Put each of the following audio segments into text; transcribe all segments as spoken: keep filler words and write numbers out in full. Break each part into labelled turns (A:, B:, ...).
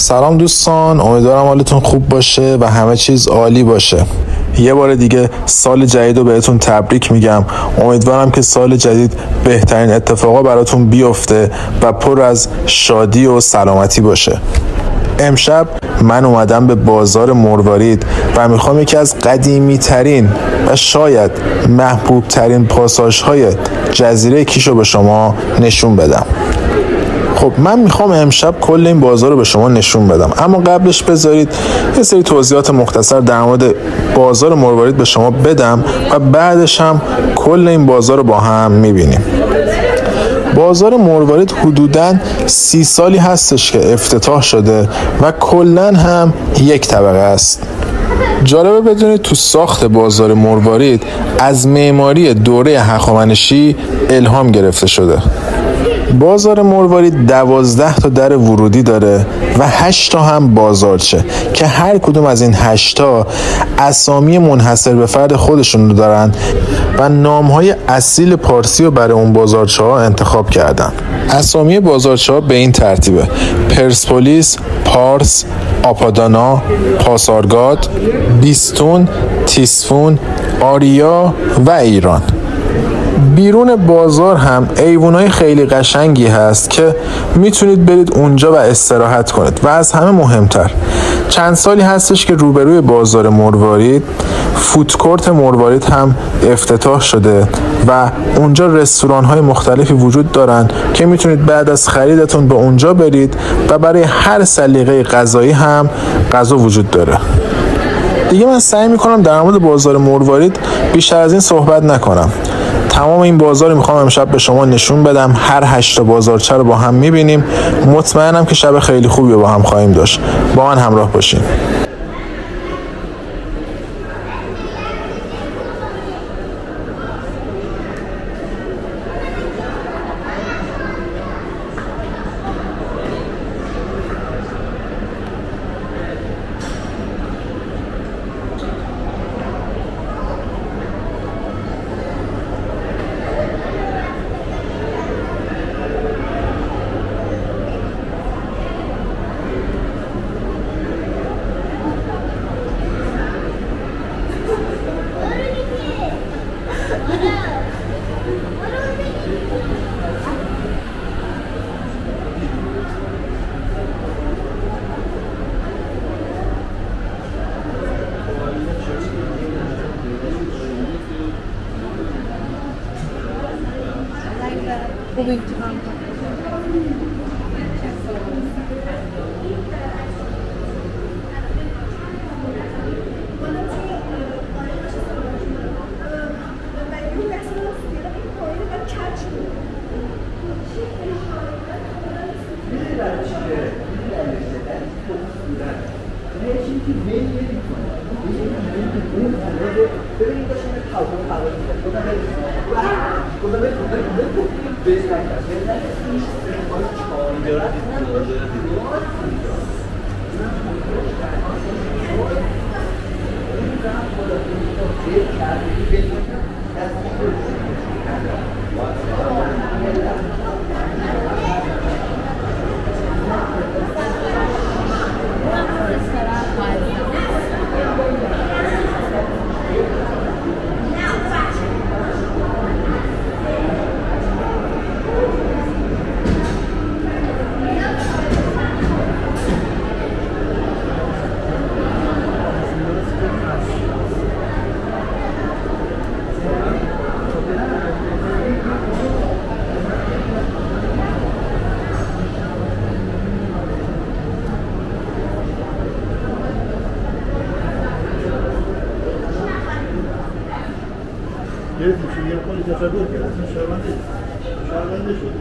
A: سلام دوستان، امیدوارم حالتون خوب باشه و همه چیز عالی باشه. یه بار دیگه سال جدید رو بهتون تبریک میگم. امیدوارم که سال جدید بهترین اتفاقا براتون بیفته و پر از شادی و سلامتی باشه. امشب من اومدم به بازار مروارید و میخوام یکی از قدیمی ترین و شاید محبوب ترین پاساژ های جزیره کیش رو به شما نشون بدم. خب من میخوام امشب کل این بازار رو به شما نشون بدم، اما قبلش بذارید یه سری توضیحات مختصر در مورد بازار مروارید به شما بدم و بعدش هم کل این بازار رو با هم میبینیم. بازار مروارید حدوداً سی سالی هستش که افتتاح شده و کلاً هم یک طبقه است. جالبه بدونید تو ساخت بازار مروارید از معماری دوره هخامنشی الهام گرفته شده. بازار مروارید دوازده تا در ورودی داره و هشت تا هم بازارچه که هر کدوم از این هشت تا اسامی منحصر به فرد خودشون رو دارن و نامهای اصیل پارسی رو برای اون بازارچه ها انتخاب کردن. اسامی بازارچه ها به این ترتیبه: پرسپولیس، پارس، آپادانا، پاسارگاد، بیستون، تیسفون، آریا و ایران. بیرون بازار هم ایوونای خیلی قشنگی هست که میتونید برید اونجا و استراحت کنید و از همه مهمتر چند سالی هستش که روبروی بازار مروارید فودکورت مروارید هم افتتاح شده و اونجا رستوران های مختلفی وجود دارن که میتونید بعد از خریدتون به اونجا برید و برای هر سلیقه غذایی هم غذا وجود داره. دیگه من سعی میکنم در مورد بازار مروارید بیشتر از این صحبت نکنم. تمام این بازار رو میخوام امشب به شما نشون بدم. هر هشت تا بازارچه رو با هم میبینیم. مطمئنم که شب خیلی خوبی رو با هم خواهیم داشت. با من همراه باشین.
B: تصور کرد اصلا شرمنده شرمنده شد.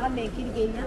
C: فقط مهکی دیگه اینم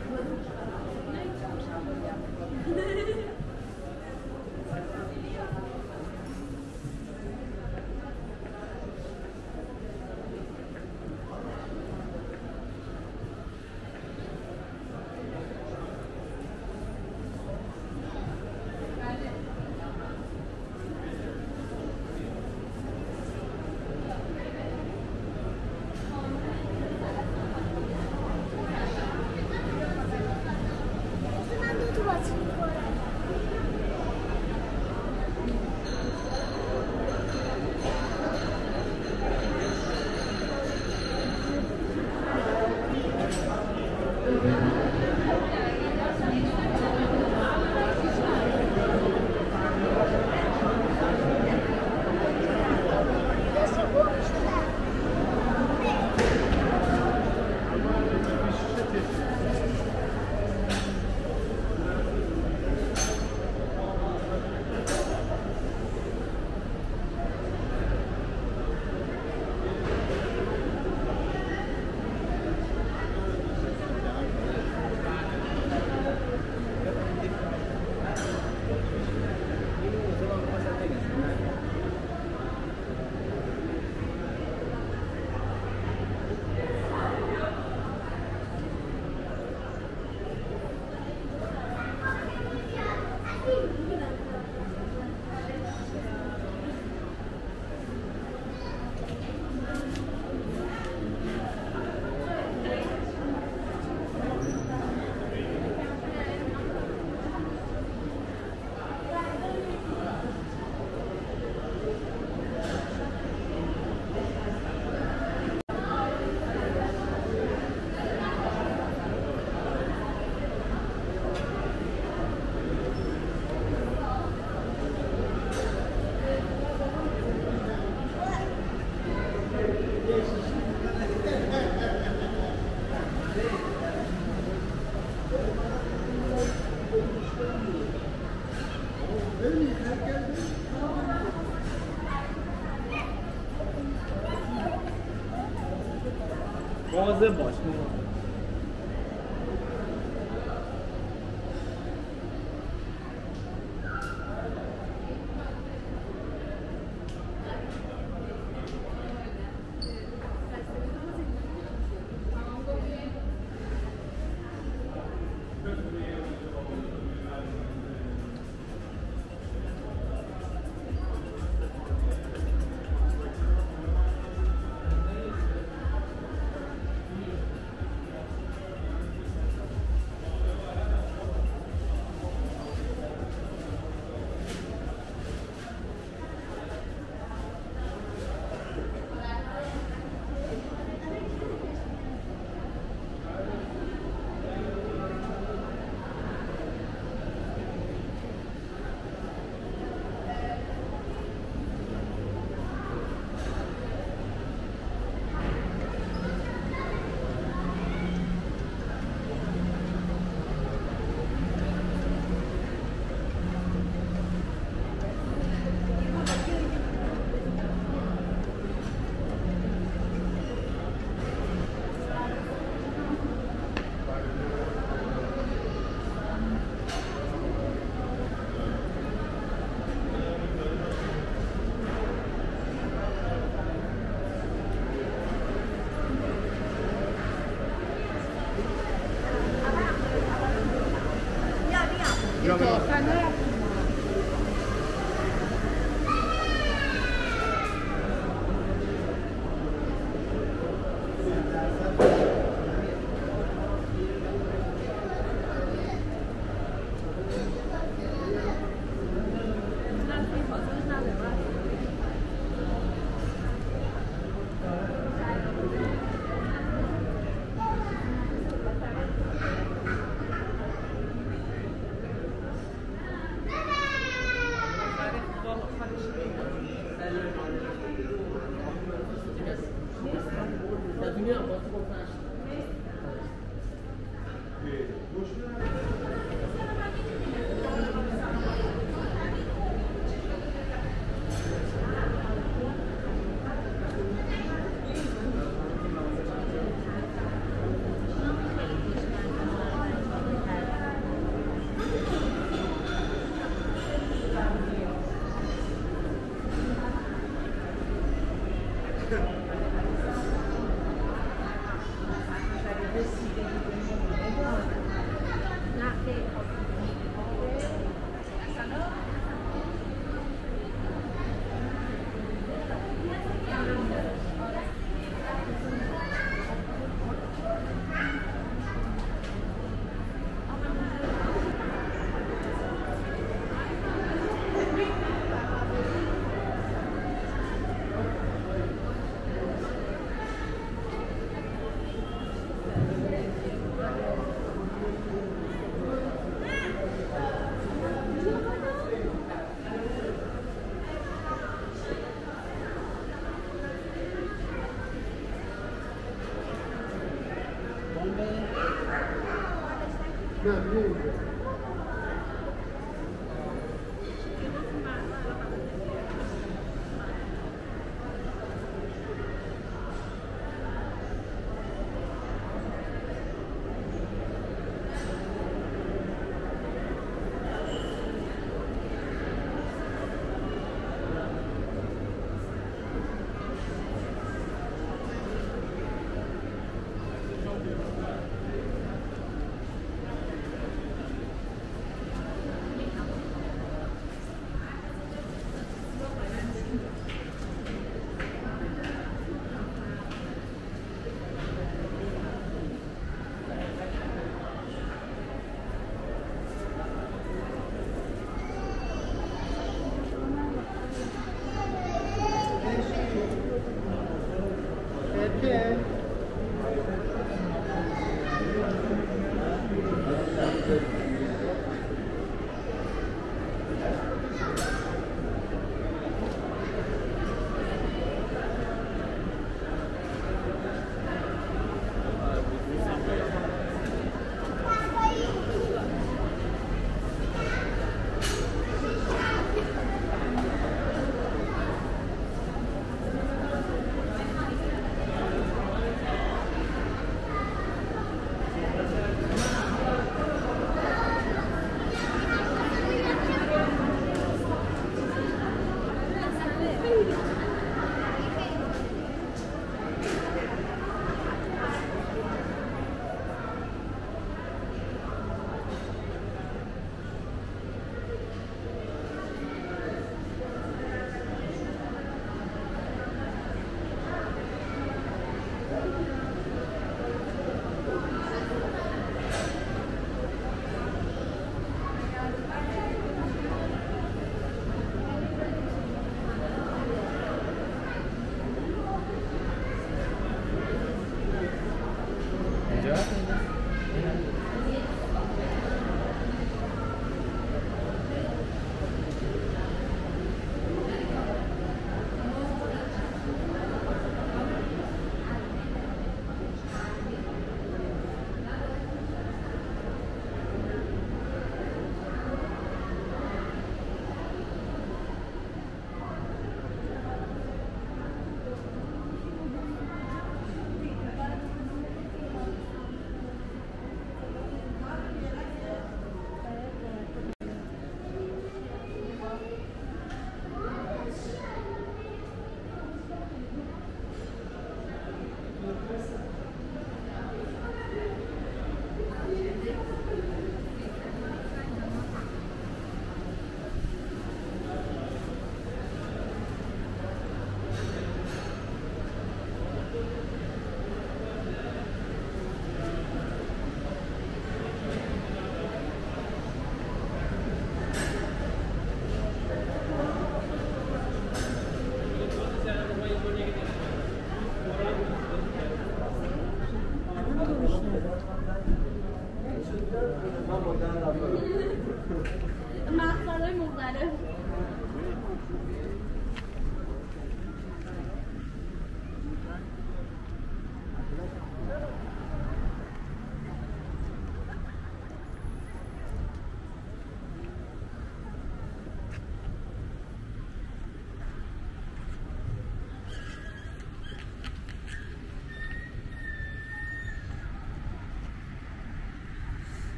D: مواظب باش.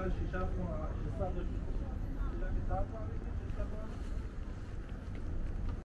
B: شیش هفت ماه شش سال داشت. دیدم این طرف